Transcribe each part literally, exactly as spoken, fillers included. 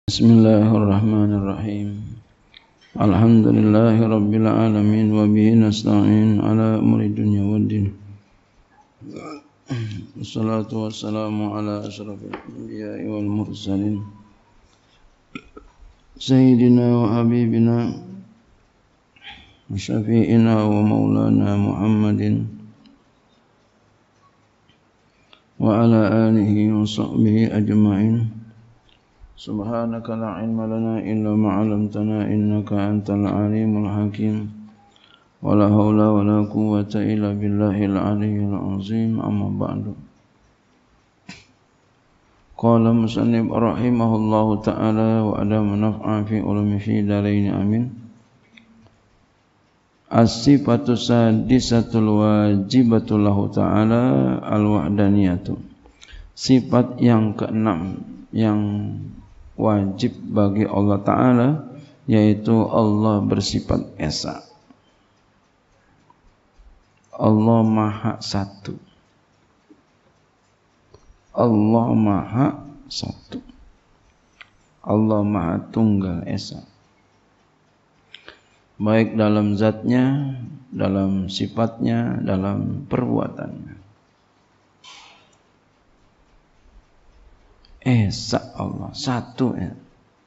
Bismillahirrahmanirrahim. Alhamdulillahi rabbil alamin wa bihi nasta'in ala umuri dunya waddin. Wassalatu wassalamu ala asyrafil anbiya'i wal mursalin sayyidina wa habibina wa syafi'ina wa maulana Muhammadin wa ala alihi wa sahbihi ajma'in. Subhanaka la ilma lana illa ma 'allamtana innaka antal alimul hakim. Wala haula wala quwwata illa billahil aliyyil azim. Amma ba'du. Qala musannif rahimahullahu ta'ala wa adama naf'a fi ulumi fi darain amin. As-sifatu sadisatul wajibatu lahu ta'ala al-wahdaniyatu. Sifat yang keenam yang wajib bagi Allah Ta'ala, yaitu Allah bersifat esa. Allah Maha Satu. Allah Maha Satu. Allah Maha Tunggal Esa. Baik dalam zatnya, dalam sifatnya, dalam perbuatannya. Esa Allah, satu ya.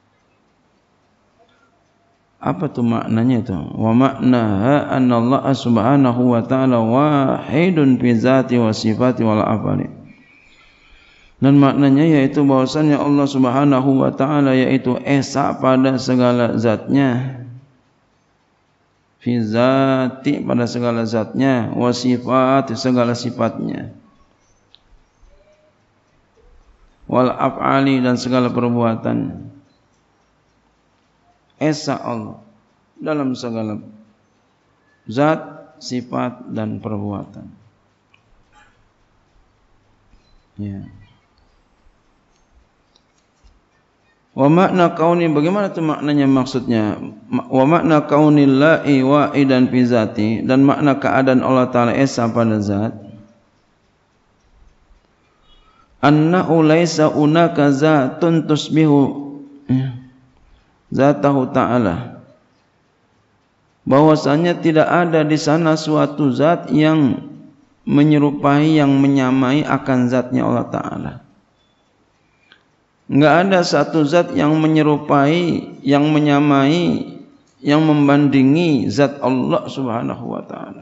Apa tuh maknanya itu? Wa maknaha anna Allah subhanahu wa ta'ala wahidun fi zati wa sifati wal afali. Dan maknanya yaitu bahwasannya Allah subhanahu wa ta'ala yaitu esa pada segala zatnya, fi zati pada segala zatnya, wa sifati segala sifatnya, wal af'ali dan segala perbuatan. Esa Allah dalam segala zat, sifat dan perbuatan. Ya. Wa makna kauni, bagaimana itu maknanya, maksudnya wa makna kaunillahi wahidan fi zati, dan makna keadaan Allah Ta'ala esa pada zat, annahu laisa unaka zatun tusbihu zatahu ta'ala, bahwasanya tidak ada di sana suatu zat yang menyerupai, yang menyamai akan zatnya Allah Ta'ala. Enggak ada satu zat yang menyerupai, yang menyamai, yang membandingi zat Allah Subhanahu wa ta'ala.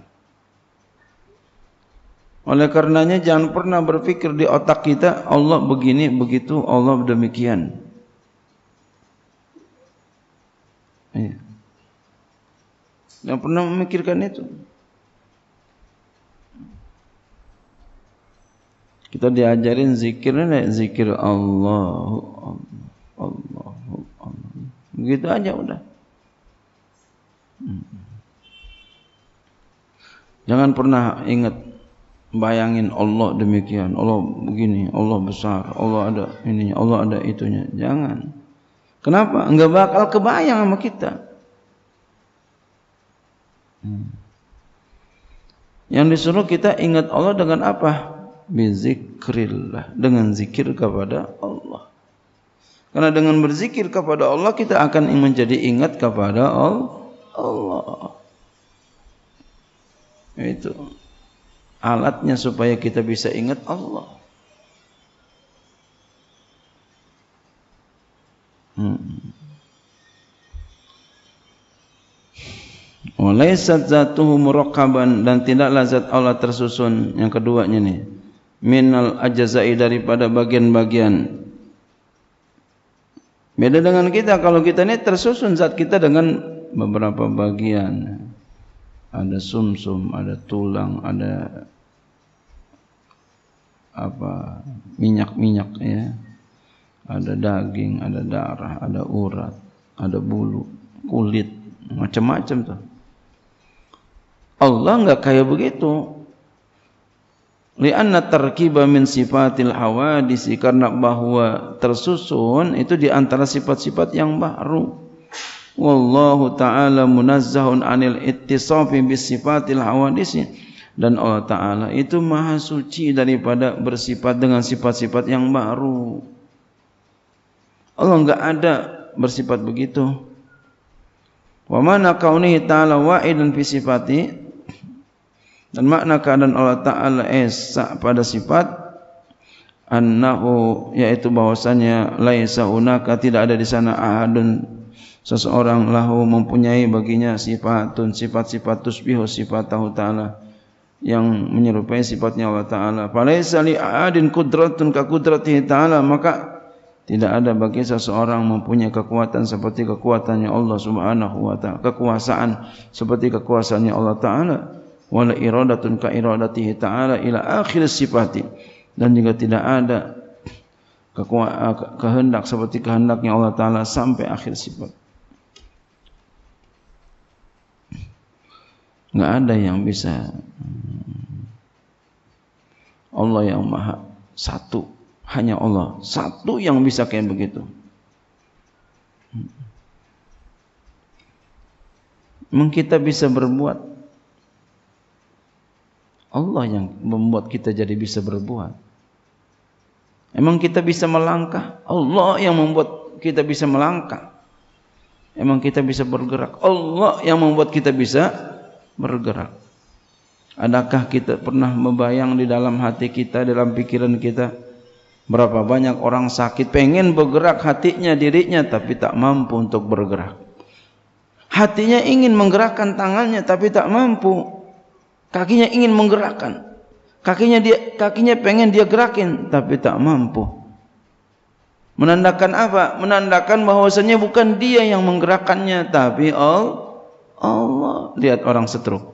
Oleh karenanya jangan pernah berpikir di otak kita Allah begini, begitu, Allah demikian. Ya. Jangan pernah memikirkan itu. Kita diajarin zikirnya, zikir Allahu Allah, Allahu Allah. Begitu aja udah. Jangan pernah ingat, bayangin Allah demikian, Allah begini, Allah besar, Allah ada ininya, Allah ada itunya. Jangan. Kenapa? Enggak bakal kebayang sama kita. Hmm. Yang disuruh kita ingat Allah dengan apa? Bizikrillah, dengan zikir kepada Allah. Karena dengan berzikir kepada Allah kita akan menjadi ingat kepada Allah. Itu alatnya supaya kita bisa ingat Allah. Hmm. Walaysat zatuhu muraqaban, dan tidaklah zat Allah tersusun, yang keduanya nih, minal ajza'i, daripada bagian-bagian. Beda dengan kita, kalau kita ini tersusun zat kita dengan beberapa bagian. Ada sumsum, ada tulang, ada apa, minyak-minyak ya. Ada daging, ada darah, ada urat, ada bulu, kulit, macam-macam tuh. Allah enggak kayak begitu. Li'anna tarkiba min sifatil hawadisi, karena bahwa tersusun itu di antara sifat-sifat yang baru. Wallahu ta'ala munazzahun anil ittisafi bis sifatil hawadisi, dan Allah Ta'ala itu maha suci daripada bersifat dengan sifat-sifat yang baru. Allah enggak ada bersifat begitu. Wa mana kaunihi ta'ala wahidan fi sifati, dan makna keadaan Allah Ta'ala esa pada sifat annahu, yaitu bahwasanya laisa hunaka, tidak ada di sana ahadun, seseorang lahu mempunyai baginya sifatun, sifat-sifat tusbihu sifatahu ta'ala, yang menyerupai sifatnya Allah Ta'ala. Falaisa li ahadin qudratun ka qudratihi ta'ala, maka tidak ada bagi seseorang mempunyai kekuatan seperti kekuatannya Allah Subhanahu wa ta'ala, kekuasaan seperti kekuasaannya Allah Ta'ala. Wala iradatun ka iradatihi ta'ala ila akhir sifati, dan juga tidak ada kehendak seperti kehendaknya Allah Ta'ala sampai akhir sifat. Enggak ada yang bisa. Allah yang maha satu, hanya Allah satu yang bisa kayak begitu. Memang kita bisa berbuat, Allah yang membuat kita jadi bisa berbuat. Emang kita bisa melangkah, Allah yang membuat kita bisa melangkah. Emang kita bisa bergerak, Allah yang membuat kita bisa bergerak. Adakah kita pernah membayang di dalam hati kita, dalam pikiran kita, berapa banyak orang sakit pengen bergerak hatinya, dirinya, tapi tak mampu untuk bergerak. Hatinya ingin menggerakkan tangannya tapi tak mampu. Kakinya ingin menggerakkan, kakinya dia kakinya pengen dia gerakin tapi tak mampu. Menandakan apa? Menandakan bahwasanya bukan dia yang menggerakkannya, tapi Allah. Lihat orang stroke,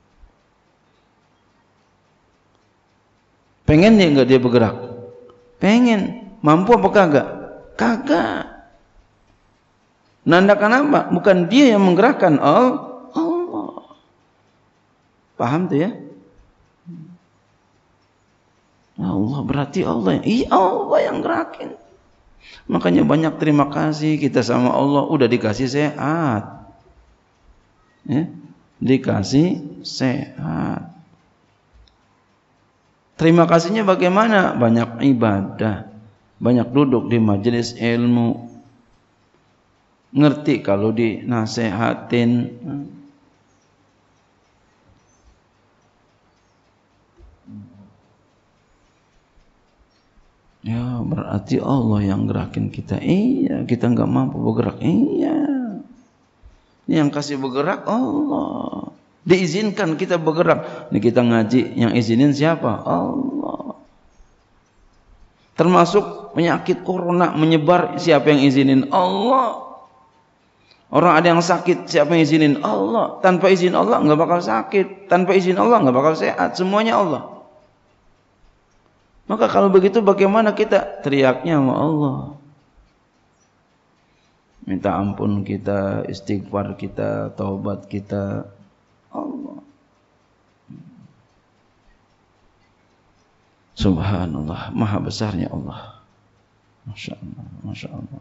pengen dia enggak dia bergerak? Pengen. Mampu apa kagak? Kagak. Menandakan apa? Bukan dia yang menggerakkan, Allah. Paham tuh ya? Allah, berarti Allah, iya Allah yang gerakin. Makanya banyak terima kasih kita sama Allah, udah dikasih sehat, ya, dikasih sehat. Terima kasihnya bagaimana? Banyak ibadah, banyak duduk di majelis ilmu, ngerti kalau dinasehatin. Ya, berarti Allah yang gerakin kita. Iya, kita enggak mampu bergerak. Iya, yang kasih bergerak Allah. Diizinkan kita bergerak. Ini kita ngaji, yang izinin siapa? Allah. Termasuk penyakit corona menyebar, siapa yang izinin? Allah. Orang ada yang sakit, siapa yang izinin? Allah. Tanpa izin Allah enggak bakal sakit, tanpa izin Allah enggak bakal sehat. Semuanya Allah. Maka kalau begitu bagaimana kita teriaknya sama Allah? Minta ampun kita, istighfar kita, taubat kita, Allah. Subhanallah, maha besarnya Allah. Masya Allah, Masya Allah.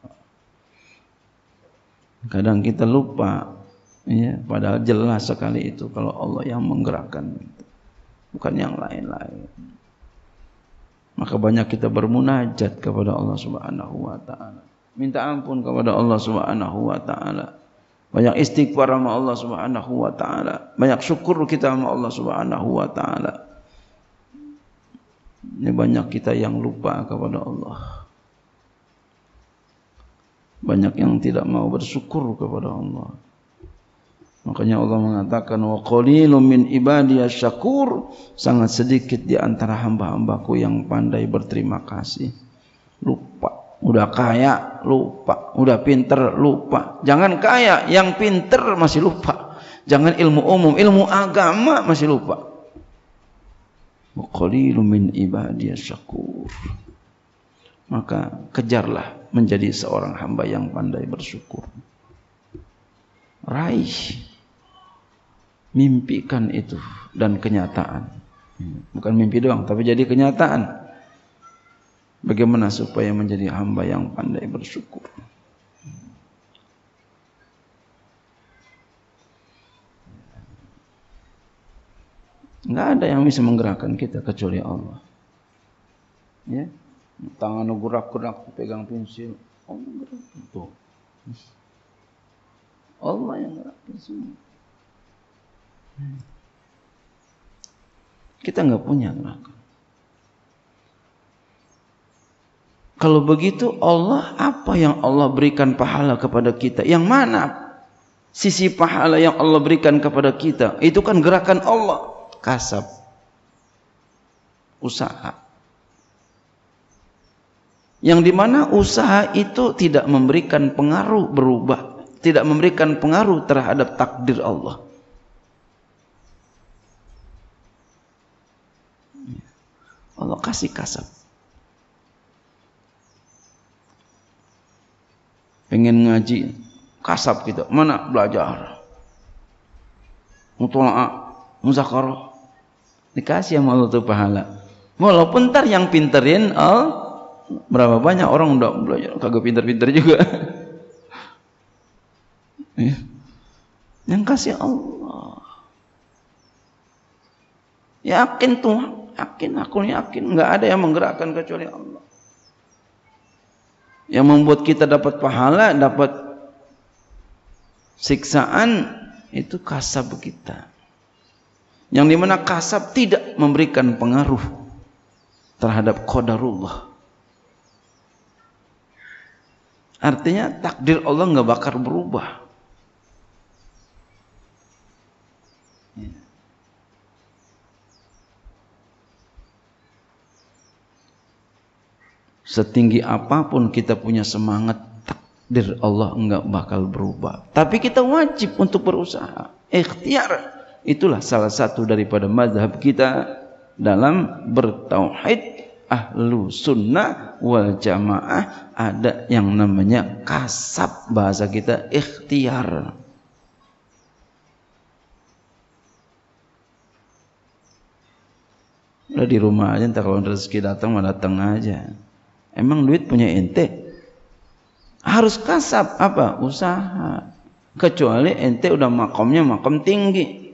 Kadang kita lupa, ya, padahal jelas sekali itu kalau Allah yang menggerakkan, bukan yang lain-lain. Maka banyak kita bermunajat kepada Allah Subhanahu wa ta'ala, minta ampun kepada Allah Subhanahu wa ta'ala, banyak istighfar sama Allah Subhanahu wa ta'ala, banyak syukur kita sama Allah Subhanahu wa ta'ala. Ini banyak kita yang lupa kepada Allah, banyak yang tidak mau bersyukur kepada Allah. Makanya Allah mengatakan, wa qalilum min ibadiyas syakur, sangat sedikit di antara hamba-hambaku yang pandai berterima kasih. Lupa, udah kaya lupa, udah pinter lupa. Jangan kaya, yang pinter masih lupa. Jangan ilmu umum, ilmu agama masih lupa. Wa qalilum min ibadiyas syakur. Maka kejarlah menjadi seorang hamba yang pandai bersyukur. Raih, mimpikan itu dan kenyataan. Bukan mimpi doang, tapi jadi kenyataan. Bagaimana supaya menjadi hamba yang pandai bersyukur? Enggak ada yang bisa menggerakkan kita kecuali Allah. Ya, tangan gerak-gerak pegang pensil, Allah gerakin tuh. Allah yang gerakin semua. Kita nggak punya gerakan. Kalau begitu Allah, apa yang Allah berikan pahala kepada kita? Yang mana sisi pahala yang Allah berikan kepada kita? Itu kan gerakan Allah, kasab, usaha. Yang dimana usaha itu tidak memberikan pengaruh berubah, tidak memberikan pengaruh terhadap takdir Allah. Allah kasih kasab. Pengen ngaji, kasab kita, mana belajar, mutola'ah, muzakarah, dikasih sama Allah tuh pahala. Walaupun ntar yang pinterin, oh, berapa banyak orang udah belajar kagak pinter-pinter juga. Ya. Yang kasih Allah. Yakin tuh, yakin, aku yakin, nggak ada yang menggerakkan kecuali Allah. Yang membuat kita dapat pahala, dapat siksaan, itu kasab kita. Yang dimana kasab tidak memberikan pengaruh terhadap qadarullah. Artinya takdir Allah nggak bakal berubah. Setinggi apapun kita punya semangat, takdir Allah enggak bakal berubah. Tapi kita wajib untuk berusaha. Ikhtiar. Itulah salah satu daripada mazhab kita dalam bertauhid. Ahlu sunnah wal jamaah ada yang namanya kasab, bahasa kita ikhtiar. Udah di rumah aja, entar kalau rezeki datang mah datang aja. Emang duit punya ente? Harus kasab, apa? Usaha. Kecuali ente udah makomnya makom tinggi,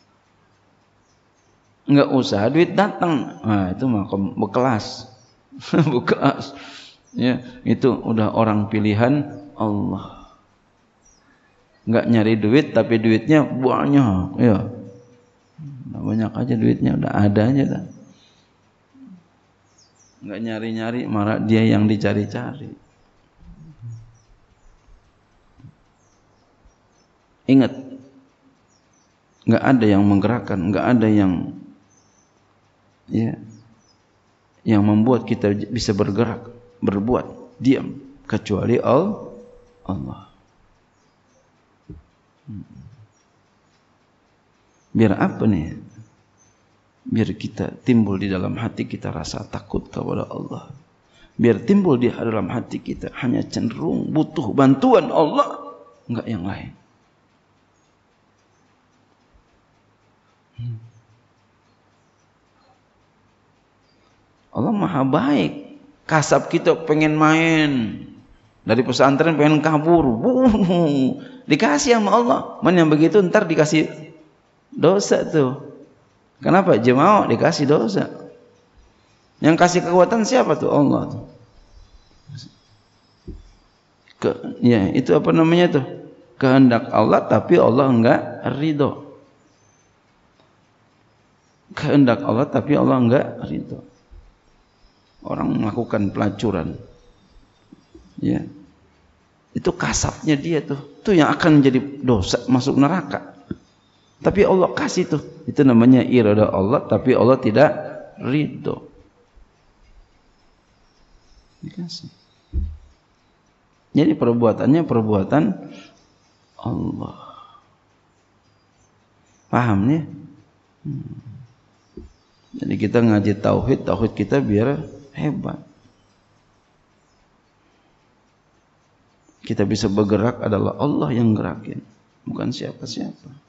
nggak usaha duit datang. Nah, itu makom bekelas. Bekelas. Ya, itu udah orang pilihan Allah. Nggak nyari duit tapi duitnya banyak, ya. Banyak aja duitnya, udah ada aja dah. Nggak nyari-nyari, malah dia yang dicari-cari. Ingat, nggak ada yang menggerakkan, nggak ada yang ya, yang membuat kita bisa bergerak, berbuat, diam, kecuali Allah. Biar apa nih? Biar kita timbul di dalam hati kita rasa takut kepada Allah. Biar timbul di dalam hati kita hanya cenderung butuh bantuan Allah, enggak yang lain. Allah maha baik. Kasab kita pengen main dari pesantren, pengen kabur, wuh, dikasih sama Allah. Mana yang begitu ntar dikasih dosa tuh. Kenapa? Dia mau dikasih dosa. Yang kasih kekuatan siapa tuh? Allah tuh. Ke, ya, itu apa namanya tuh? Kehendak Allah, tapi Allah enggak ridho. Kehendak Allah, tapi Allah enggak ridho. Orang melakukan pelacuran, ya, itu kasabnya dia tuh, tuh yang akan menjadi dosa, masuk neraka. Tapi Allah kasih tuh, itu namanya irada Allah, tapi Allah tidak ridho. Dikasih. Jadi perbuatannya perbuatan Allah. Paham nih? Hmm. Jadi kita ngaji tauhid, tauhid kita biar hebat. Kita bisa bergerak adalah Allah yang gerakin, bukan siapa-siapa.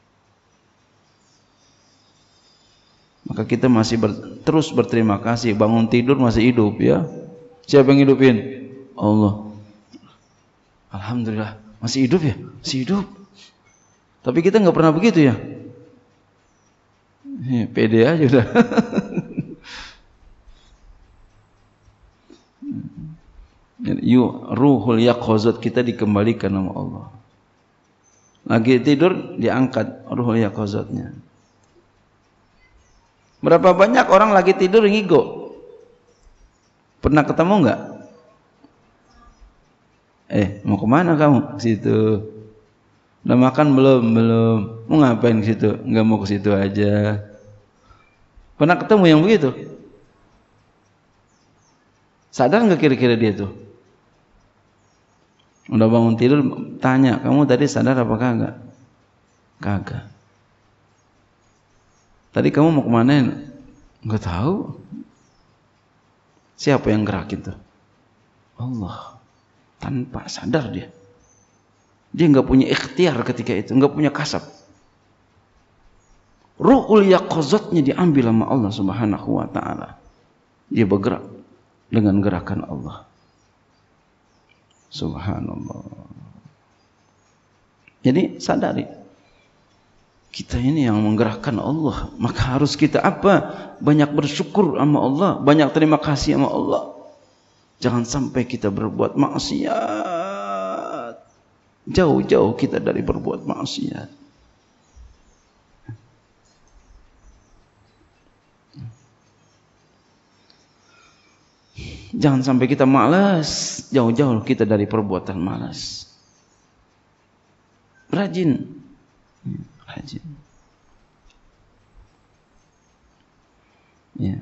Maka kita masih ber, terus berterima kasih. Bangun tidur masih hidup, ya. Siapa yang hidupin? Allah. Alhamdulillah masih hidup ya, masih hidup. Tapi kita nggak pernah begitu ya. Pede aja udah. Yuk, ruhul yaqazat kita dikembalikan sama Allah. Lagi tidur diangkat ruhul yaqazatnya. Berapa banyak orang lagi tidur ngigo? Pernah ketemu enggak? Eh, mau kemana kamu? Situ. Udah makan belum? Belum. Mau ngapain ke situ? Enggak, mau ke situ aja. Pernah ketemu yang begitu? Sadar enggak kira-kira dia tuh? Udah bangun tidur, tanya, kamu tadi sadar apa kagak? Kagak. Tadi kamu mau kemana? Enggak tahu. Siapa yang gerakin tuh? Allah. Tanpa sadar dia. Dia enggak punya ikhtiar ketika itu, enggak punya kasab. Ruhul yaqazatnya diambil sama Allah Subhanahu wa taala. Dia bergerak dengan gerakan Allah. Subhanallah. Jadi sadari, kita ini yang menggerakkan Allah, maka harus kita apa? Banyak bersyukur sama Allah, banyak terima kasih sama Allah. Jangan sampai kita berbuat maksiat. Jauh-jauh kita dari berbuat maksiat. Jangan sampai kita malas, jauh-jauh kita dari perbuatan malas. Rajin, rajin. Ya.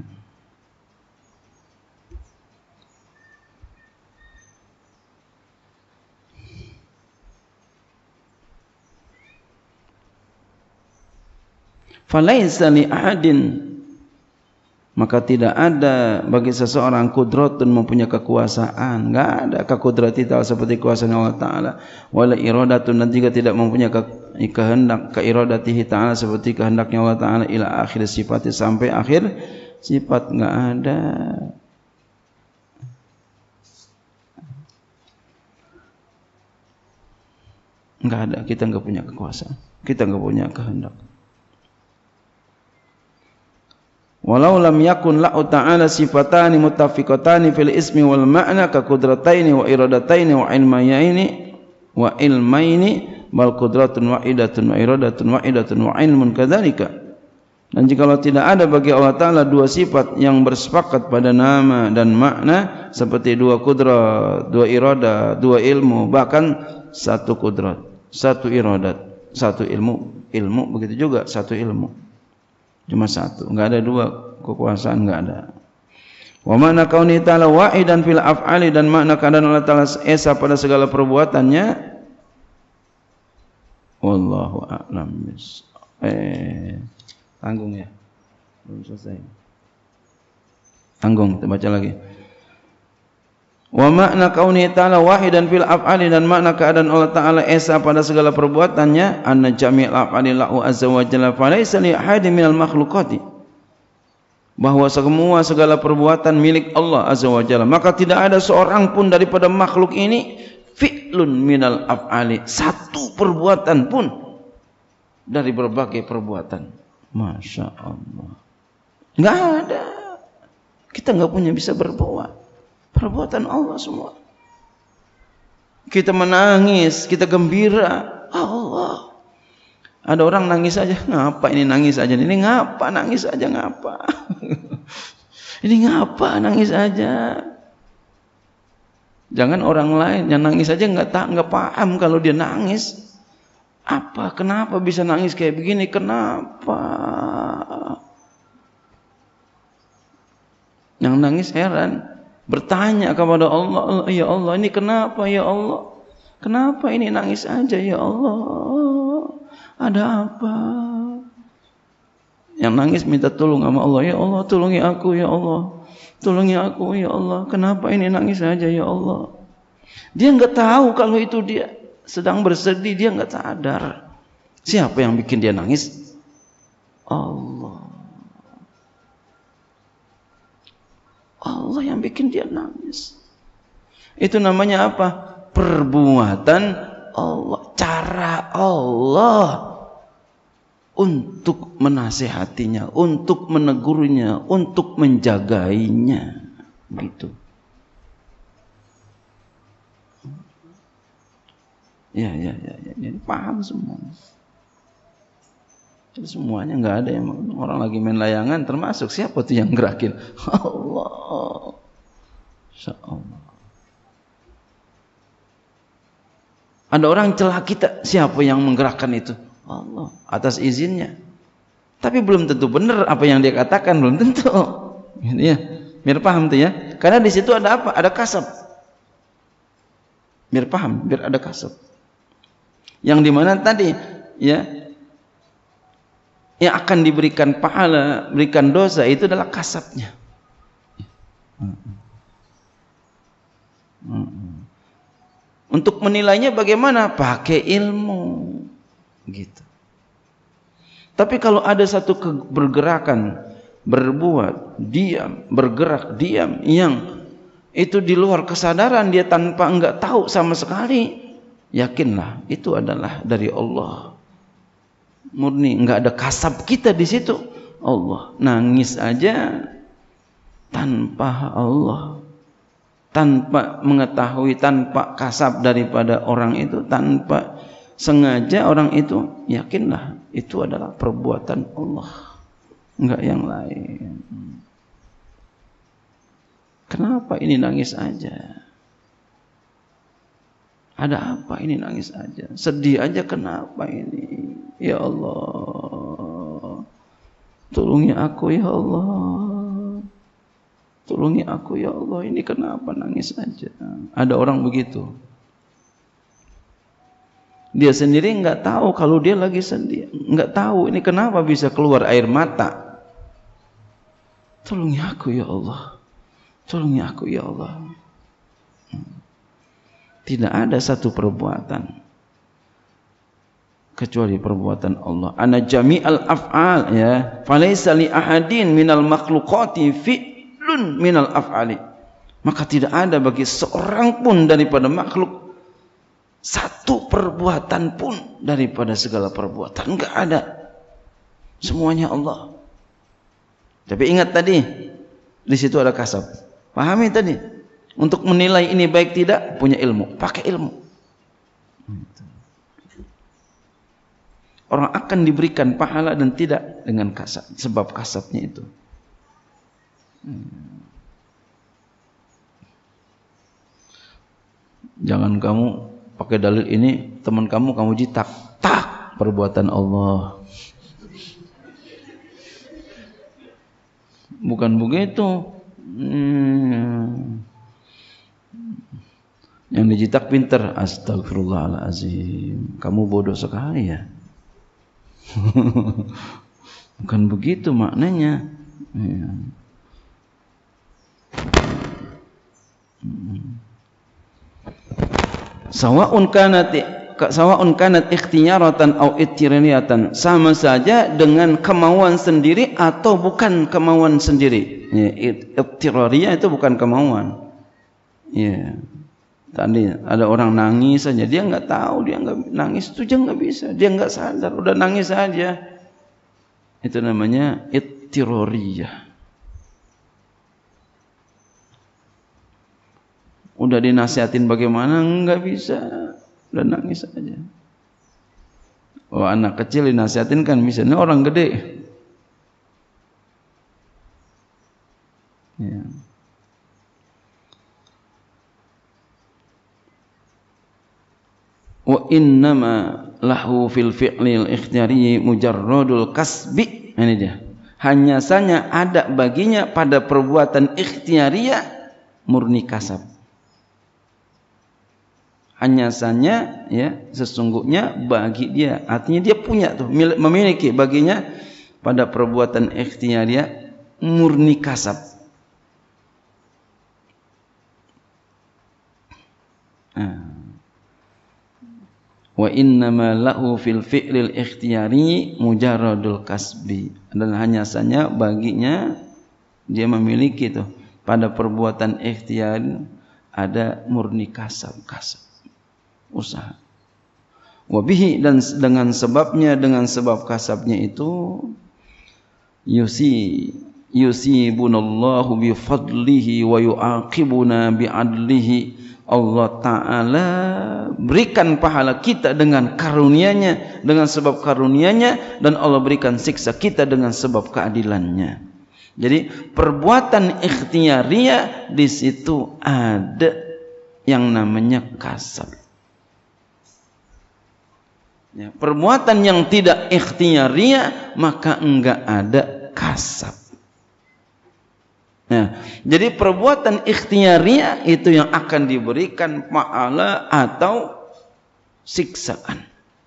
Falaisa li ahadin, maka tidak ada bagi seseorang kudratun, mempunyai kekuasaan. Enggak ada kekudrati ta'ala seperti kuasanya Allah Ta'ala. Wala iradatun, dan juga tidak mempunyai kehendak keiradatihi ta'ala seperti kehendaknya Allah Ta'ala ila akhir sifat, sampai akhir sifat. Enggak ada. Enggak ada. Kita enggak punya kekuasaan. Kita enggak punya kehendak. Walau lam yakun lahu ta'ala sifatani muttafiqatani fil ismi wal ma'na ka qudrataini wa iradataini wa ilmayaini wa ilmaini bal qudratun wahidatun wa iradatun wahidatun wa ilmun kadzalika. Dan jikalau tidak ada bagi Allah Ta'ala dua sifat yang bersepakat pada nama dan makna, seperti dua kudrat, dua iradah, dua ilmu, bahkan satu kudrat, satu iradat, satu ilmu, ilmu begitu juga satu ilmu. Cuma satu, enggak ada dua kekuasaan, enggak ada. Wa makna kauni ta'ala wahidan fil af'ali, dan makna keadaan Allah Ta'ala esa pada segala perbuatannya. Wallahu a'lam. Eh, tanggung ya. Belum selesai. Tanggung, kita baca lagi. Wa makna kauni ta'ala wahidan fil af'ali, dan makna keadaan Allah Ta'ala esa pada segala perbuatannya, anna jami'al af'ali lahu azza wa jalla falaysa li ahadin minal makhluqati, bahwa semua segala perbuatan milik Allah azza wa jalla, maka tidak ada seorang pun daripada makhluk ini fi'lun minal af'ali, satu perbuatan pun dari berbagai perbuatan. Masya Allah, enggak ada. Kita enggak punya bisa berbuat. Perbuatan Allah semua. Kita menangis, kita gembira, Allah. Ada orang nangis aja, ngapa ini nangis aja? Ini ngapa nangis aja ngapa? Ini ngapa nangis aja? Jangan orang lain yang nangis aja nggak tak nggak paham kalau dia nangis. Apa? Kenapa bisa nangis kayak begini? Kenapa? Yang nangis heran. Bertanya kepada Allah, ya Allah, ini kenapa ya Allah? Kenapa ini nangis aja ya Allah? Ada apa? Yang nangis minta tolong sama Allah, ya Allah tolongi aku ya Allah. Tolongi aku ya Allah. Kenapa ini nangis aja ya Allah? Dia enggak tahu kalau itu dia sedang bersedih, dia enggak sadar. Siapa yang bikin dia nangis? Allah. Allah yang bikin dia nangis. Itu namanya apa? Perbuatan Allah, cara Allah untuk menasihatinya, untuk menegurnya, untuk menjagainya, gitu. Ya, ya, ya, ya, ya. Paham semua. Jadi semuanya nggak ada yang orang lagi main layangan termasuk siapa tuh yang gerakin? Allah. Insya Allah. Ada orang celah kita, siapa yang menggerakkan itu? Allah, atas izinnya. Tapi belum tentu benar apa yang dia katakan, belum tentu. Gitu ya. Biar paham tuh ya. Karena di situ ada apa? Ada kasab. Biar paham, biar ada kasab. Yang dimana tadi ya, yang akan diberikan pahala, berikan dosa itu adalah kasabnya. Untuk menilainya bagaimana? Pakai ilmu, gitu. Tapi kalau ada satu pergerakan, berbuat, diam, bergerak, diam, yang itu di luar kesadaran dia tanpa enggak tahu sama sekali, yakinlah itu adalah dari Allah. Murni, enggak ada kasab kita di situ. Allah nangis aja tanpa Allah, tanpa mengetahui, tanpa kasab daripada orang itu, tanpa sengaja orang itu, yakinlah itu adalah perbuatan Allah, enggak yang lain. Kenapa ini nangis aja? Ada apa ini nangis aja? Sedih aja kenapa ini? Ya Allah, tolongi aku ya Allah, tolongi aku ya Allah, ini kenapa nangis aja? Ada orang begitu. Dia sendiri nggak tahu kalau dia lagi sedih, nggak tahu ini kenapa bisa keluar air mata. Tolongi aku ya Allah, tolongi aku ya Allah. Tidak ada satu perbuatan kecuali perbuatan Allah. Ana jami'al af'al ya, falaysa li ahadin minal makhluqati fi'lun minal af'ali. Maka tidak ada bagi seorang pun daripada makhluk satu perbuatan pun daripada segala perbuatan, enggak ada. Semuanya Allah. Tapi ingat tadi, di situ ada kasab. Pahami tadi. Untuk menilai ini baik tidak, punya ilmu, pakai ilmu. Orang akan diberikan pahala dan tidak dengan kasab, sebab kasabnya itu. Jangan kamu pakai dalil ini, teman kamu kamu jitak, tak, perbuatan Allah. Bukan begitu. Hmm. Yang dijitak pinter, astagfirullahaladzim, kamu bodoh sekali ya. Bukan begitu maknanya ya. Sawa'un kanat sawa'un kanat ikhtiyaratan au ittiraniyatan, sama saja dengan kemauan sendiri atau bukan kemauan sendiri ya. Ittirariyah itu bukan kemauan ya. Tadi ada orang nangis saja, dia nggak tahu, dia nggak nangis itu aja nggak bisa, dia nggak sadar, udah nangis saja. Itu namanya ittirariyah. Udah dinasihatin bagaimana, nggak bisa, udah nangis saja. Oh, anak kecil dinasihatin kan bisa, ini orang gede. Ya. Wa innama lahu fil fi'lil ikhtiyari mujarradul kasbi. Ini dia. Hanya saja ada baginya pada perbuatan ikhtiyariyah murni kasab. Hanya saja ya, sesungguhnya bagi dia, artinya dia punya tuh, memiliki baginya pada perbuatan ikhtiyariyah murni kasab. Nah. Wa innama lahu fil fi'lil ikhtiyari mujarradul kasbi, dan hanya saja baginya dia memiliki tuh pada perbuatan ikhtiyar ada murni kasab, kasab usaha. Wa bihi, dan dengan sebabnya, dengan sebab kasabnya itu yusi yusibunallahu bifadlihi wa yu'aqibuna bi'adlihi. Allah Ta'ala berikan pahala kita dengan karunia-Nya, dengan sebab karunia-Nya, dan Allah berikan siksa kita dengan sebab keadilannya. Jadi perbuatan ikhtiyariyah di situ ada yang namanya kasab. Ya, perbuatan yang tidak ikhtiyariyah maka enggak ada kasab. Nah, jadi perbuatan ikhtiyariyah itu yang akan diberikan pahala atau siksaan.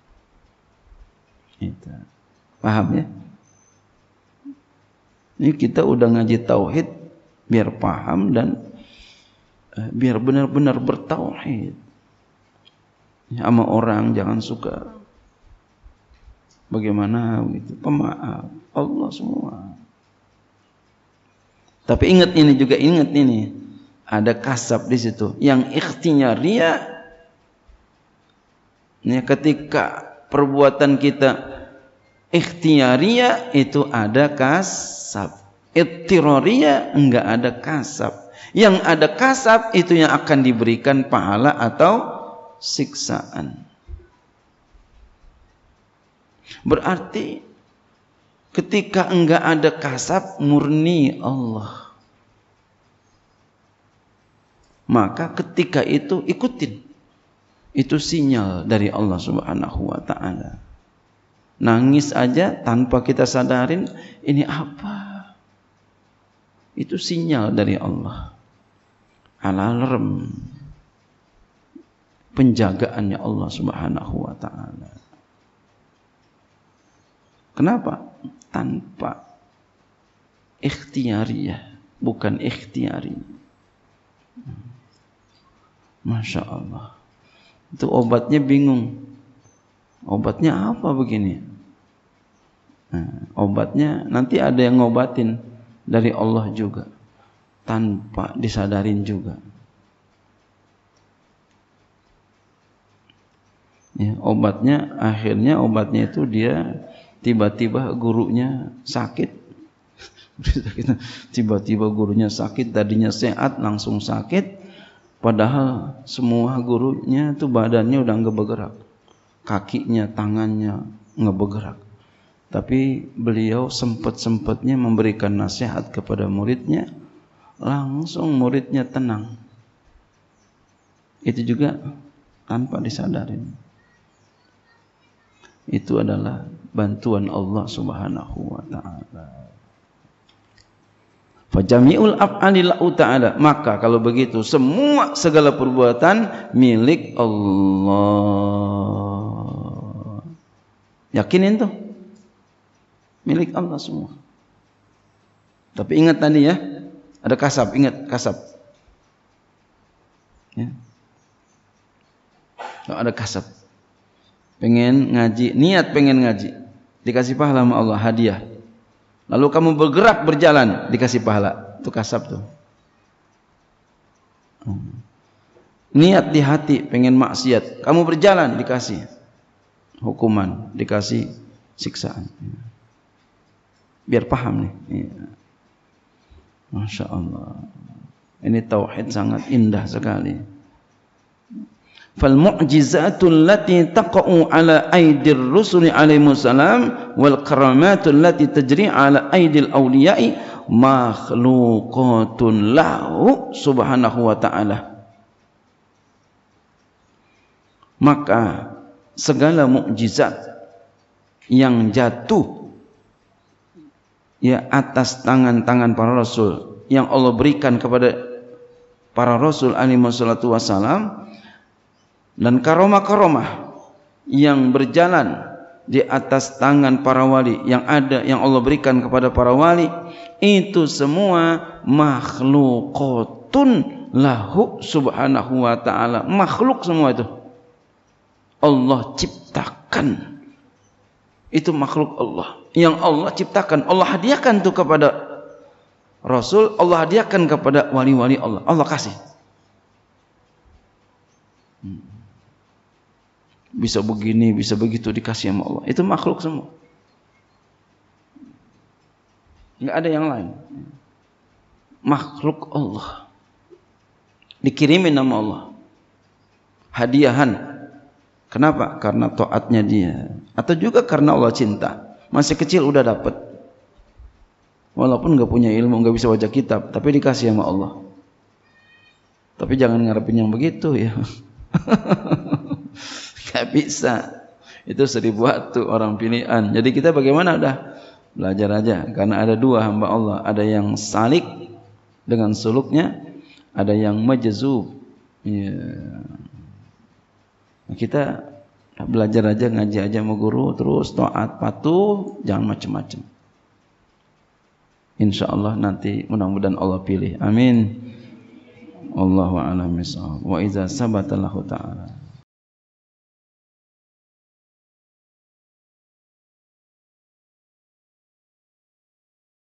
Itu. Paham ya? Ini kita udah ngaji tauhid biar paham dan uh, biar benar-benar bertauhid. Ya, sama orang jangan suka bagaimana gitu, pemaaf, Allah semua. Tapi ingat ini juga, ingat ini, ada kasab di situ. Yang ikhtiyariyah, ya, ketika perbuatan kita ikhtiyariyah itu ada kasab. Ittirariyah enggak ada kasab. Yang ada kasab itu yang akan diberikan pahala atau siksaan. Berarti ketika enggak ada kasab, murni Allah, maka ketika itu ikutin. Itu sinyal dari Allah Subhanahu wa Ta'ala. Nangis aja tanpa kita sadarin ini apa, itu sinyal dari Allah. Alarm penjagaannya Allah Subhanahu wa Ta'ala. Kenapa? Tanpa ikhtiyariyah, bukan ikhtiyari. Masya Allah. Itu obatnya bingung. Obatnya apa begini? Nah, obatnya nanti ada yang ngobatin dari Allah juga, tanpa disadarin juga. Ya, obatnya akhirnya obatnya itu dia tiba-tiba gurunya sakit. Tiba-tiba gurunya sakit, tadinya sehat langsung sakit, padahal semua gurunya itu badannya udah nggak bergerak, kakinya, tangannya nggak bergerak, tapi beliau sempat-sempatnya memberikan nasihat kepada muridnya, langsung muridnya tenang. Itu juga tanpa disadarin. Itu adalah bantuan Allah Subhanahu wa Ta'ala. Fajami'ul af'ali lahu ta'ala. Maka kalau begitu semua segala perbuatan milik Allah. Yakinin tuh, milik Allah semua. Tapi ingat tadi ya, ada kasab, ingat kasab ya. Kalau ada kasab, pengen ngaji, niat pengen ngaji, dikasih pahala sama Allah, hadiah. Lalu kamu bergerak berjalan, dikasih pahala. Itu kasab tuh. Hmm. Niat di hati pengen maksiat, kamu berjalan, dikasih hukuman, dikasih siksaan. Biar paham nih. Ya. Masya Allah. Ini tauhid sangat indah sekali. Fal mu'jizatul lati taqa'u ala aidir rusuli alaihimus salam wal karamatul lati tajri ala aidil awliya'i makhluqatun lahu subhanahu wa ta'ala. Maka segala mukjizat yang jatuh ya atas tangan-tangan para rasul yang Allah berikan kepada para rasul alaihi wassalatu wassalam, dan karomah-karomah yang berjalan di atas tangan para wali yang ada, yang Allah berikan kepada para wali, itu semua makhluqatun lahu subhanahu wa ta'ala. Makhluk semua itu Allah ciptakan. Itu makhluk Allah yang Allah ciptakan, Allah hadiahkan tuh kepada Rasul, Allah hadiahkan kepada wali-wali Allah, Allah kasih. hmm. Bisa begini, bisa begitu, dikasih sama Allah. Itu makhluk semua. Enggak ada yang lain. Makhluk Allah. Dikirimin nama Allah. Hadiahan. Kenapa? Karena taatnya dia. Atau juga karena Allah cinta. Masih kecil udah dapat. Walaupun enggak punya ilmu, enggak bisa baca kitab, tapi dikasih sama Allah. Tapi jangan ngarepin yang begitu ya. Enggak bisa. Itu seribu waktu orang pilihan. Jadi kita bagaimana udah? Belajar aja. Karena ada dua hamba Allah. Ada yang salik dengan suluknya. Ada yang majzub. Ya. Kita belajar aja, ngaji aja sama guru. Terus taat, patuh. Jangan macam-macam. InsyaAllah nanti mudah-mudahan Allah pilih. Amin. Allahu a'lam bishawab. Wa iza sabata lahu ta'ala